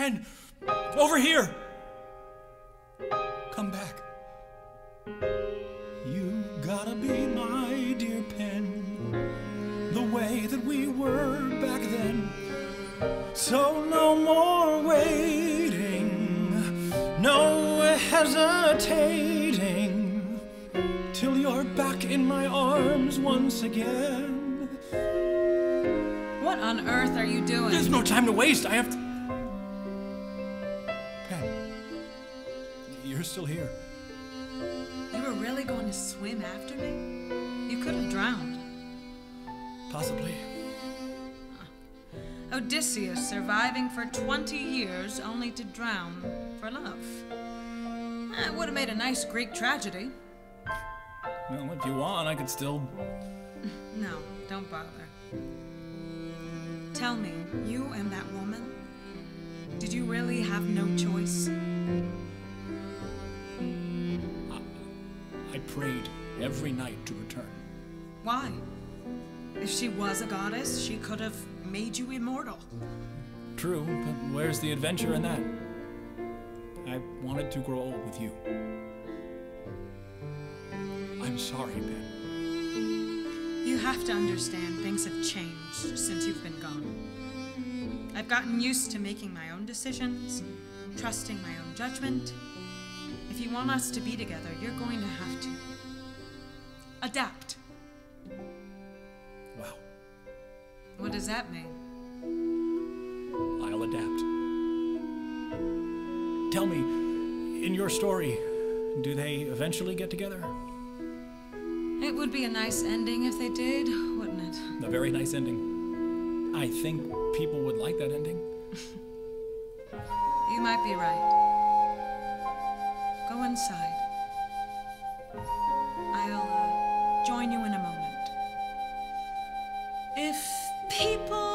Pen! Over here! Come back. You gotta be my dear Pen, the way that we were back then. So no more waiting, no hesitating, till you're back in my arms once again. What on earth are you doing? There's no time to waste. I have to... Pen, you're still here. You were really going to swim after me? You could have drowned. Possibly. Odysseus surviving for 20 years only to drown for love. It would have made a nice Greek tragedy. Well, if you want, I could still... No, don't bother. Tell me, you and that woman, did you really have no choice? I prayed every night to return. Why? If she was a goddess, she could have made you immortal. True, but where's the adventure in that? I wanted to grow old with you. I'm sorry, Ben. You have to understand things have changed since you've been gone. I've gotten used to making my own decisions, trusting my own judgment. If you want us to be together, you're going to have to adapt. Wow. What does that mean? I'll adapt. Tell me, in your story, do they eventually get together? It would be a nice ending if they did, wouldn't it? A very nice ending. I think people would like that ending. You might be right. Go inside. I'll join you in a moment. If people